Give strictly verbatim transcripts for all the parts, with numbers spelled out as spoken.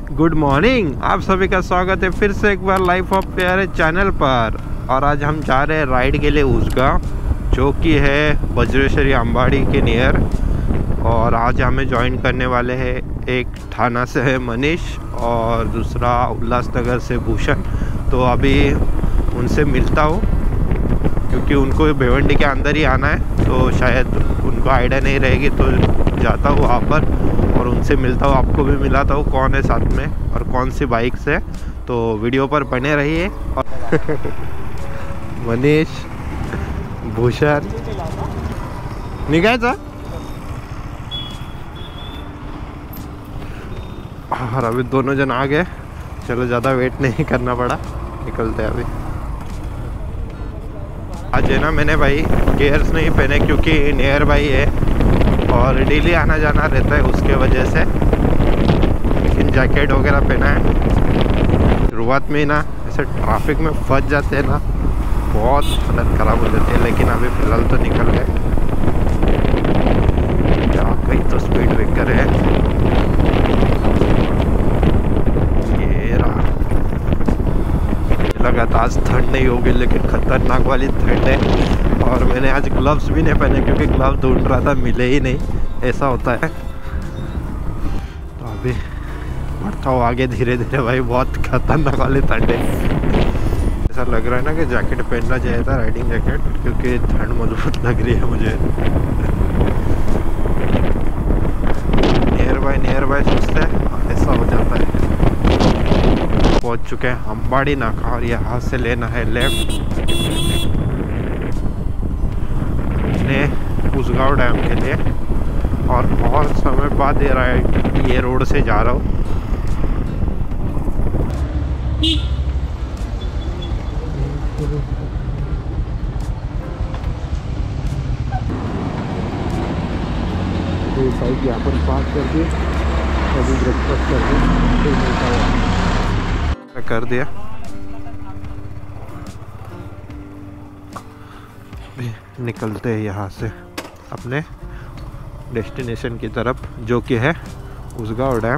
Good morning, आप सभी का स्वागत है फिर से एक बार लाइफ ऑफ प्यारे चैनल पर। और आज हम जा रहे हैं राइड के लिए उसगांव, जो कि है वज्रेश्वरी अंबाड़ी के नियर। और आज हमें ज्वाइन करने वाले हैं, एक थाना से है मनीष और दूसरा उल्लासनगर से भूषण। तो अभी उनसे मिलता हूँ क्योंकि उनको भिवंडी के अंदर ही आना है, तो शायद उनको आइडिया नहीं रहेगी, तो जाता हूँ वहाँ पर और उनसे मिलता हूँ। आपको भी मिलाता हूँ कौन है साथ में और कौन सी बाइक से। तो वीडियो पर बने रहिए। मनीष, भूषण निघायचं और अभी दोनों जन आ गए। चलो ज़्यादा वेट नहीं करना पड़ा, निकलते हैं अभी। आज है ना, मैंने भाई गेयर्स नहीं पहने क्योंकि नियर बाई है और डेली आना जाना रहता है, उसके वजह से। लेकिन जैकेट वगैरह पहना है। शुरुआत में ही ना ऐसे ट्रैफिक में फंस जाते हैं ना, बहुत हालत ख़राब हो जाती है। लेकिन अभी फ़िलहाल तो निकल गए। क्या कहीं तो स्पीड ब्रेकर है। ये रहा। लगा था आज ठंड नहीं होगी, लेकिन खतरनाक वाली ठंड है। और मैंने आज ग्लव्स भी नहीं पहने क्योंकि ग्लव्स ढूंढ रहा था, मिले ही नहीं। ऐसा होता है। तो अभी बढ़ता हूँ आगे धीरे धीरे। भाई बहुत खतरनाक वाली ठंड है। ऐसा लग रहा है ना कि जैकेट पहनना चाहिए था, राइडिंग जैकेट, क्योंकि ठंड मजबूत लग रही है मुझे। नियर बाय नियर बाय सोचते हैं, ऐसा हो जाता है। पहुँच चुके हैं अंबाड़ी नाका और यहाँ से लेना है लेफ्ट उसगांव डैम के लिए। और बहुत समय बाद ये राइड ये रोड से जा रहा हूँ। बाइक यहाँ पर पार्क कर दिए, अभी ब्रेकफास्ट कर दिया कर दिया निकलते हैं यहाँ से अपने डेस्टिनेशन की तरफ, जो कि है उसगांव डैम।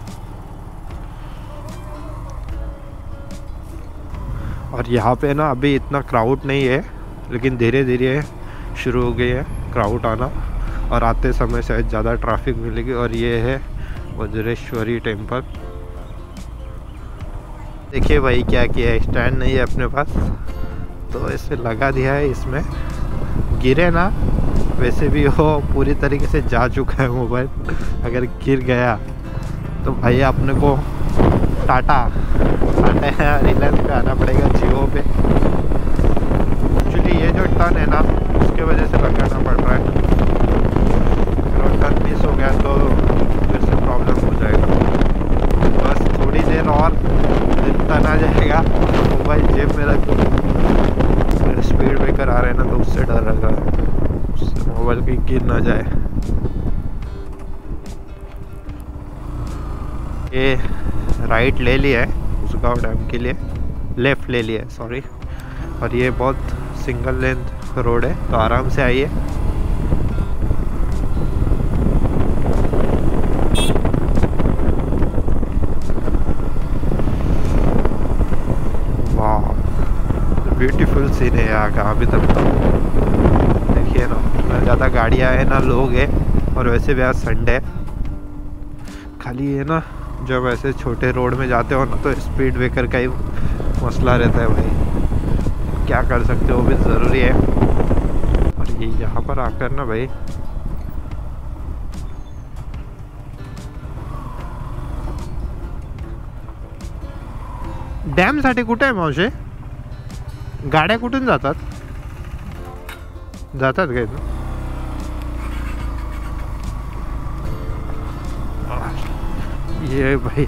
और यहाँ पे ना अभी इतना क्राउड नहीं है, लेकिन धीरे धीरे शुरू हो गई है क्राउड आना। और आते समय शायद ज़्यादा ट्रैफिक मिलेगी। और ये है वज्रेश्वरी टेम्पल। देखिए भाई क्या किया है, स्टैंड नहीं है अपने पास, तो इसे लगा दिया है। इसमें गिरे ना, वैसे भी वो पूरी तरीके से जा चुका है मोबाइल। अगर गिर गया तो भाई अपने को टाटा टाटा रिलायंस पे आना पड़ेगा, जियो पे। एक्चुअली ये जो टर्न है ना, उसके वजह से लगाना पड़ रहा है। अगर टर्न मिस हो गया तो फिर से प्रॉब्लम हो जाएगा। बस थोड़ी देर और टर्न आ जाएगा, मोबाइल जेब में रख दो। स्पीड ब्रेकर आ रहे हैं ना, तो उससे डर लगा, उससे मोबाइल कहीं गिर ना जाए। ये राइट ले लिया है उसगांव डैम के लिए, लेफ़्ट ले लिया है सॉरी। और ये बहुत सिंगल लेंथ रोड है, तो आराम से आइए। ब्यूटीफुल सीन है यहाँ का अभी तक। तो देखिए ना, ना ज़्यादा गाड़ियाँ हैं ना लोग हैं। और वैसे भी आज संडे खाली है ना, जब ऐसे छोटे रोड में जाते हो ना, तो स्पीड ब्रेकर का ही मसला रहता है भाई। क्या कर सकते हो, वो भी ज़रूरी है। और ये यहाँ पर आकर ना भाई, डॅमसाठी कुठे आहे मावशे? गाड्या कुठून जातात जातात काय? ये भाई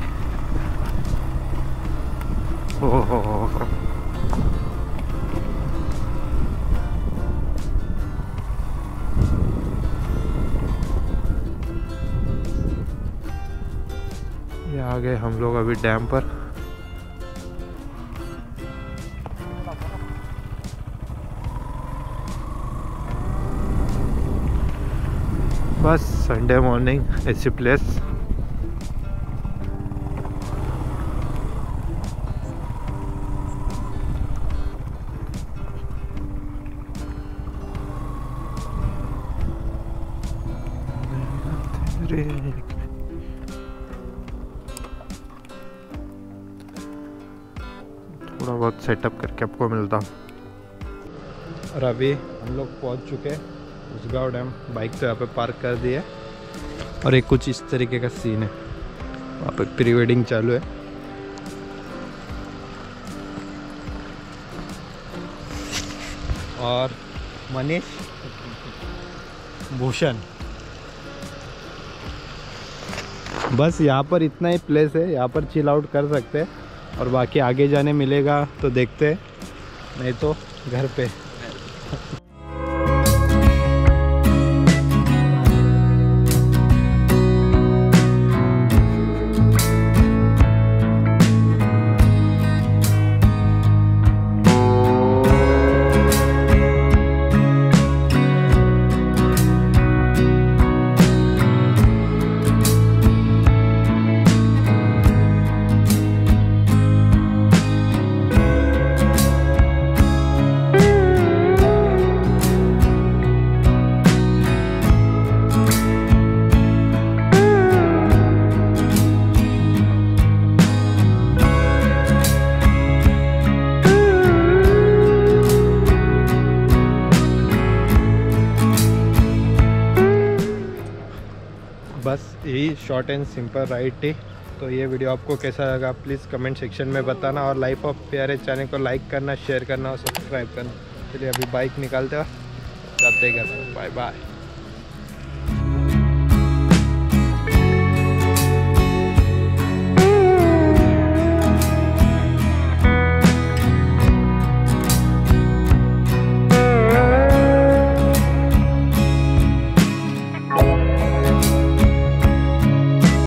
ओ हो हो ये आ गए हम लोग अभी डैम पर। बस संडे मॉर्निंग ऐसी प्लेस। थोड़ा बहुत सेटअप करके आपको मिलता हूँ। और अभी हम लोग पहुँच चुके हैं उसगांव डैम। बाइक तो यहाँ पे पार्क कर दी है और एक कुछ इस तरीके का सीन है, वहाँ पे प्री वेडिंग चालू है। और मनीष भूषण, बस यहाँ पर इतना ही प्लेस है, यहाँ पर चिल आउट कर सकते हैं और बाकी आगे जाने मिलेगा तो देखते हैं, नहीं तो घर पे। बस यही शॉर्ट एंड सिंपल राइड थी। तो ये वीडियो आपको कैसा लगा प्लीज़ कमेंट सेक्शन में बताना, और लाइफ ऑफ प्यारे चैनल को लाइक करना, शेयर करना और सब्सक्राइब करना। चलिए अभी बाइक निकालते हैं, जाते हैं घर। Bye bye.